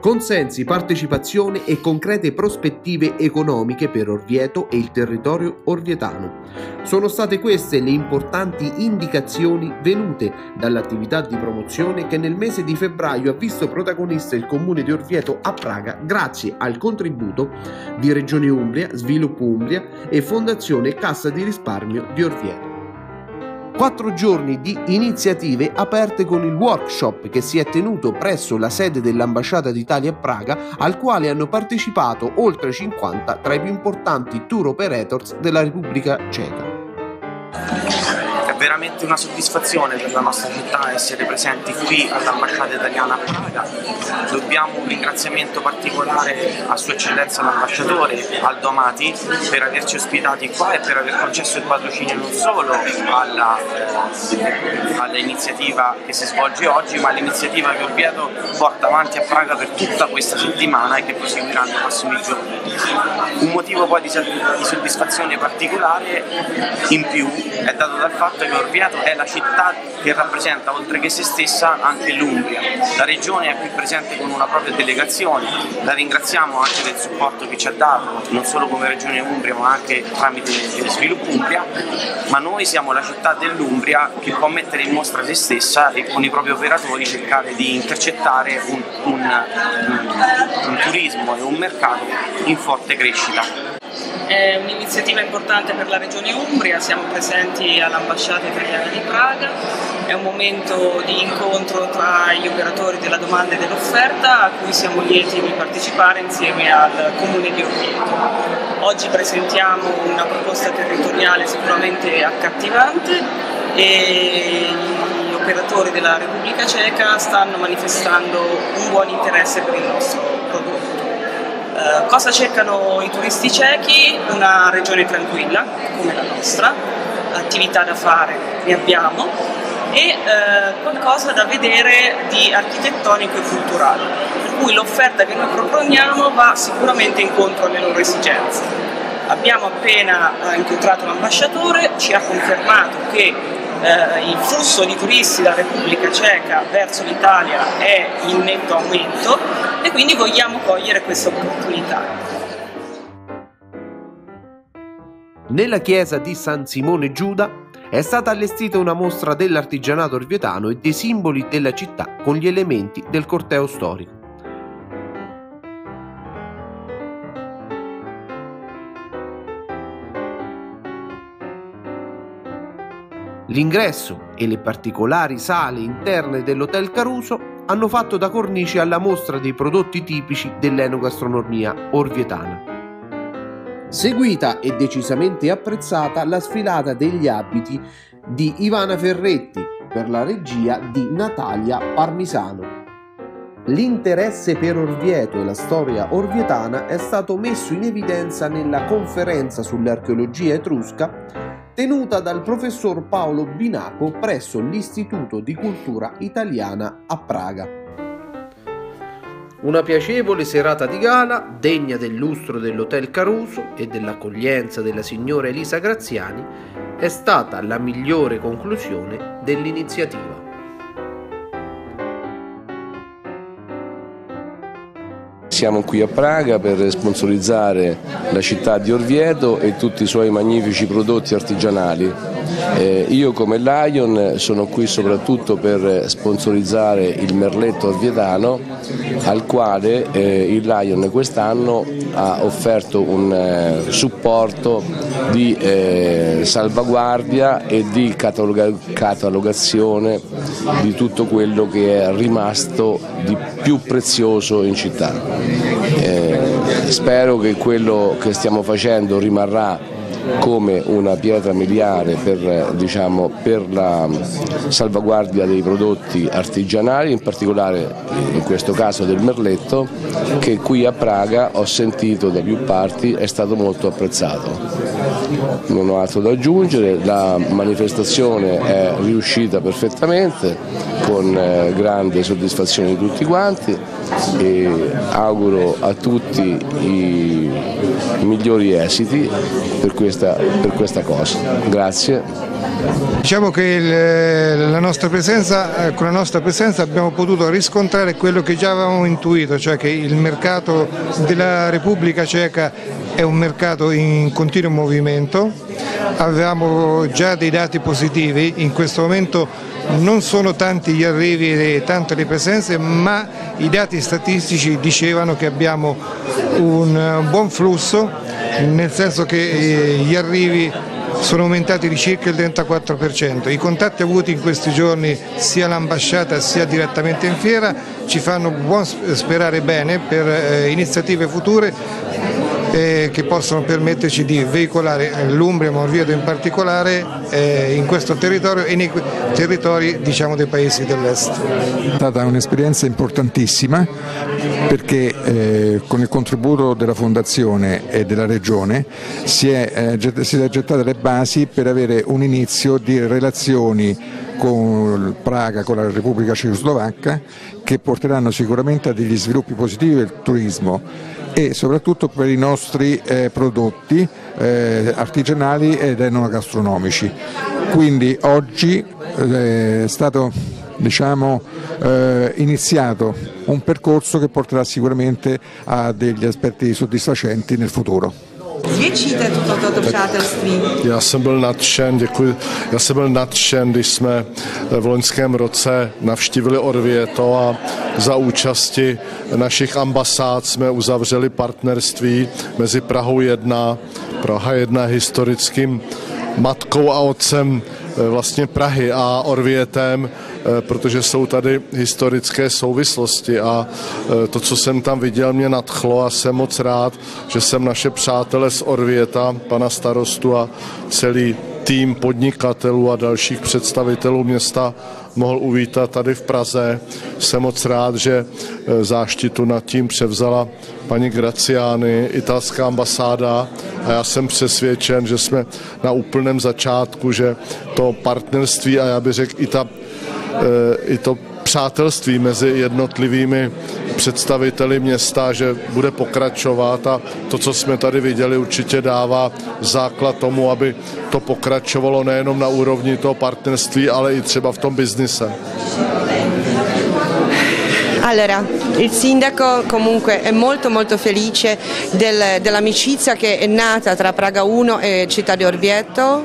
Consensi, partecipazione e concrete prospettive economiche per Orvieto e il territorio orvietano. Sono state queste le importanti indicazioni venute dall'attività di promozione che nel mese di febbraio ha visto protagonista il comune di Orvieto a Praga grazie al contributo di Regione Umbria, Sviluppo Umbria e Fondazione Cassa di Risparmio di Orvieto. 4 giorni di iniziative aperte con il workshop che si è tenuto presso la sede dell'Ambasciata d'Italia a Praga, al quale hanno partecipato oltre 50 tra i più importanti tour operators della Repubblica Ceca. È veramente una soddisfazione per la nostra città essere presenti qui all'Ambasciata Italiana a Praga. Dobbiamo un ringraziamento particolare a Sua Eccellenza l'Ambasciatore Aldo Amati per averci ospitati qua e per aver concesso il patrocinio non solo all'iniziativa che si svolge oggi, ma all'iniziativa che Orvieto porta avanti a Praga per tutta questa settimana e che proseguirà nei prossimi giorni. Un motivo poi di soddisfazione particolare in più è dato dal fatto che Orvieto è la città che rappresenta, oltre che se stessa, anche l'Umbria. La regione è qui presente con una propria delegazione, la ringraziamo anche del supporto che ci ha dato, non solo come Regione Umbria ma anche tramite Sviluppo Umbria, ma noi siamo la città dell'Umbria che può mettere in mostra se stessa e con i propri operatori cercare di intercettare un turismo e un mercato in forte crescita. È un'iniziativa importante per la Regione Umbria, siamo presenti all'Ambasciata Italiana di Praga, è un momento di incontro tra gli operatori della domanda e dell'offerta a cui siamo lieti di partecipare insieme al Comune di Orvieto. Oggi presentiamo una proposta territoriale sicuramente accattivante e gli operatori della Repubblica Ceca stanno manifestando un buon interesse per il nostro prodotto. Cosa cercano i turisti cechi? Una regione tranquilla come la nostra, attività da fare ne abbiamo e qualcosa da vedere di architettonico e culturale, per cui l'offerta che noi proponiamo va sicuramente incontro alle loro esigenze. Abbiamo appena incontrato l'ambasciatore, ci ha confermato che il flusso di turisti dalla Repubblica Ceca verso l'Italia è in netto aumento e quindi vogliamo cogliere questa opportunità. Nella chiesa di San Simone Giuda è stata allestita una mostra dell'artigianato orvietano e dei simboli della città con gli elementi del corteo storico. L'ingresso e le particolari sale interne dell'Hotel Caruso hanno fatto da cornice alla mostra dei prodotti tipici dell'enogastronomia orvietana. Seguita e decisamente apprezzata la sfilata degli abiti di Ivana Ferretti per la regia di Natalia Parmisano. L'interesse per Orvieto e la storia orvietana è stato messo in evidenza nella conferenza sull'archeologia etrusca tenuta dal professor Paolo Binaco presso l'Istituto di Cultura Italiana a Praga. Una piacevole serata di gala, degna del lustro dell'Hotel Caruso e dell'accoglienza della signora Elisa Graziani, è stata la migliore conclusione dell'iniziativa. Siamo qui a Praga per sponsorizzare la città di Orvieto e tutti i suoi magnifici prodotti artigianali. Io come Lion sono qui soprattutto per sponsorizzare il merletto orvietano, al quale il Lion quest'anno ha offerto un supporto di salvaguardia e di catalogazione di tutto quello che è rimasto di più prezioso in città. Spero che quello che stiamo facendo rimarrà come una pietra miliare per la salvaguardia dei prodotti artigianali, in particolare in questo caso del merletto, che qui a Praga ho sentito da più parti è stato molto apprezzato. Non ho altro da aggiungere, la manifestazione è riuscita perfettamente con grande soddisfazione di tutti quanti e auguro a tutti i migliori esiti per questa cosa. Grazie. Diciamo che con la nostra presenza abbiamo potuto riscontrare quello che già avevamo intuito, cioè che il mercato della Repubblica Ceca è un mercato in continuo movimento. Avevamo già dei dati positivi, in questo momento non sono tanti gli arrivi e tante le presenze, ma i dati statistici dicevano che abbiamo un buon flusso, nel senso che gli arrivi sono aumentati di circa il 34%. I contatti avuti in questi giorni sia all'ambasciata sia direttamente in fiera ci fanno buon sperare bene per iniziative future che possono permetterci di veicolare l'Umbria, ma Orvieto in particolare, in questo territorio e nei territori, diciamo, dei paesi dell'est. È stata un'esperienza importantissima perché con il contributo della Fondazione e della Regione si è gettate le basi per avere un inizio di relazioni con Praga, con la Repubblica Cecoslovacca, che porteranno sicuramente a degli sviluppi positivi del turismo e soprattutto per i nostri prodotti artigianali ed enogastronomici. Quindi oggi è stato, diciamo, iniziato un percorso che porterà sicuramente a degli aspetti soddisfacenti nel futuro. Zvětšíte toto přátelství? Já jsem byl nadšen, když jsme v loňském roce navštívili Orvieto a za účasti našich ambasád jsme uzavřeli partnerství mezi Prahou 1, Praha 1 historickým matkou a otcem vlastně Prahy a Orvietem, protože jsou tady historické souvislosti a to, co jsem tam viděl, mě nadchlo a jsem moc rád, že jsem naše přátele z Orvieta, pana starostu a celý tým podnikatelů a dalších představitelů města mohl uvítat tady v Praze. Jsem moc rád, že záštitu nad tím převzala paní Graciani, italská ambasáda, a já jsem přesvědčen, že jsme na úplném začátku, že to partnerství a já bych řekl i to přátelství mezi jednotlivými představiteli města, že bude pokračovat a to, co jsme tady viděli, určitě dává základ tomu, aby to pokračovalo nejenom na úrovni toho partnerství, ale i třeba v tom biznise. Allora, il sindaco comunque è molto felice dell'amicizia che è nata tra Praga 1 e Città di Orvieto.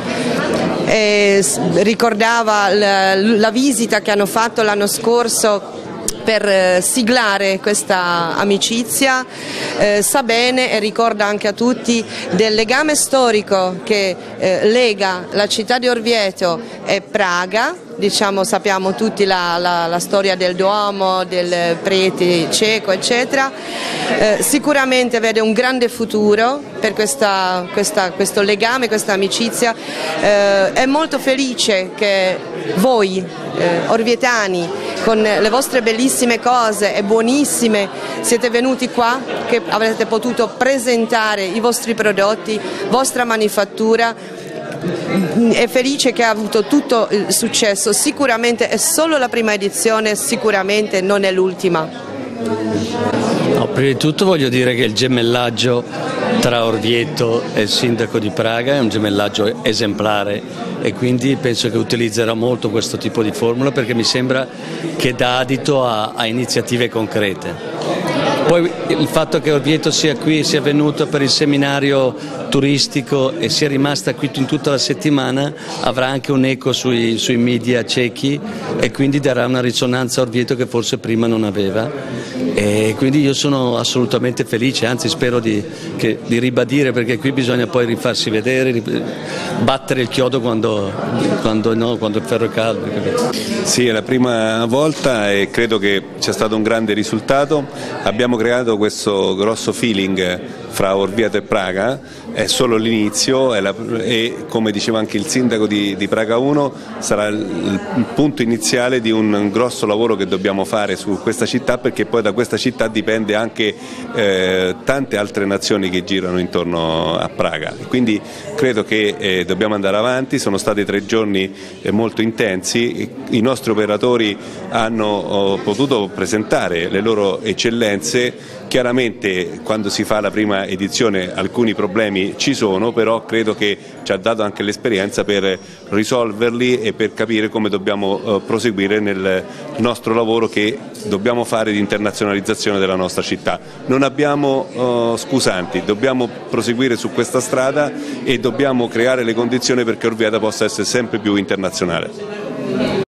Ricordava la visita che hanno fatto l'anno scorso per siglare questa amicizia, sa bene e ricorda anche a tutti del legame storico che lega la città di Orvieto e Praga. Diciamo, sappiamo tutti la storia del Duomo, del prete ceco, eccetera. Sicuramente vede un grande futuro per questo legame, questa amicizia. È molto felice che voi, orvietani, con le vostre bellissime cose e buonissime, siete venuti qua, che avrete potuto presentare i vostri prodotti, vostra manifattura. È felice che ha avuto tutto il successo, sicuramente è solo la prima edizione, sicuramente non è l'ultima. No, prima di tutto voglio dire che il gemellaggio tra Orvieto e il sindaco di Praga è un gemellaggio esemplare e quindi penso che utilizzerò molto questo tipo di formula perché mi sembra che dà adito a iniziative concrete. Poi il fatto che Orvieto sia qui, sia venuto per il seminario turistico e sia rimasta qui in tutta la settimana avrà anche un eco sui media cechi e quindi darà una risonanza a Orvieto che forse prima non aveva. E quindi io sono assolutamente felice, anzi spero di ribadire, perché qui bisogna poi rifarsi vedere, battere il chiodo quando il ferro è caldo. Sì, è la prima volta e credo che sia stato un grande risultato. Abbiamo creato questo grosso feeling fra Orvieto e Praga, è solo l'inizio e come diceva anche il sindaco di Praga 1 sarà il punto iniziale di un grosso lavoro che dobbiamo fare su questa città, perché poi da questa città dipende anche tante altre nazioni che girano intorno a Praga. Quindi credo che dobbiamo andare avanti, sono stati 3 giorni molto intensi, i nostri operatori hanno potuto presentare le loro eccellenze Chiaramente quando si fa la prima edizione alcuni problemi ci sono, però credo che ci ha dato anche l'esperienza per risolverli e per capire come dobbiamo proseguire nel nostro lavoro che dobbiamo fare di internazionalizzazione della nostra città. Non abbiamo scusanti, dobbiamo proseguire su questa strada e dobbiamo creare le condizioni perché Orvieta possa essere sempre più internazionale.